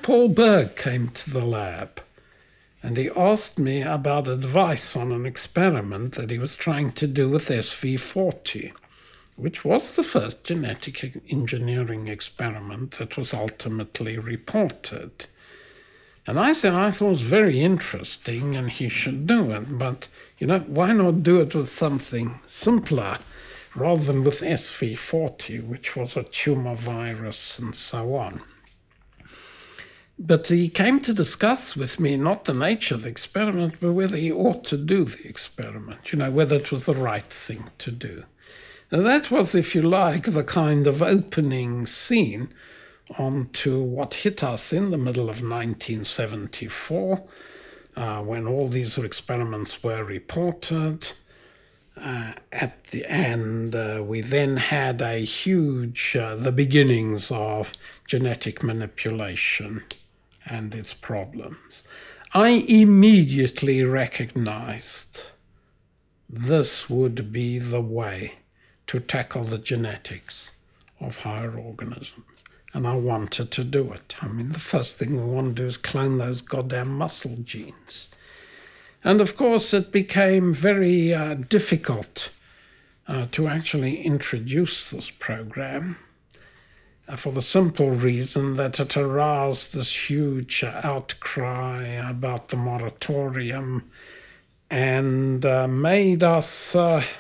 Paul Berg came to the lab and he asked me about advice on an experiment that he was trying to do with SV40, which was the first genetic engineering experiment that was ultimately reported. And I said I thought it was very interesting and he should do it, but why not do it with something simpler rather than with SV40, which was a tumour virus and so on. But he came to discuss with me not the nature of the experiment, but whether he ought to do the experiment, whether it was the right thing to do. And that was, if you like, the kind of opening scene onto what hit us in the middle of 1974, when all these experiments were reported. At the end, we then had a huge, the beginnings of genetic manipulation and its problems. I immediately recognized this would be the way to tackle the genetics of higher organisms. And I wanted to do it. The first thing we want to do is clone those goddamn muscle genes. And of course, it became very difficult to actually introduce this program for the simple reason that it aroused this huge outcry about the moratorium and made us,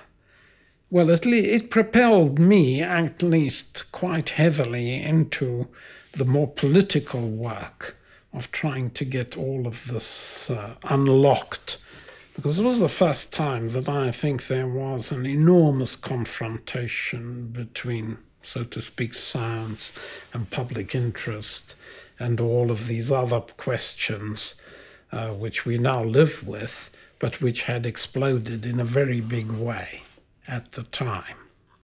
it propelled me at least quite heavily into the more political work of trying to get all of this unlocked, because it was the first time that I think there was an enormous confrontation between, so to speak, science and public interest and all of these other questions which we now live with, but which had exploded in a very big way at the time.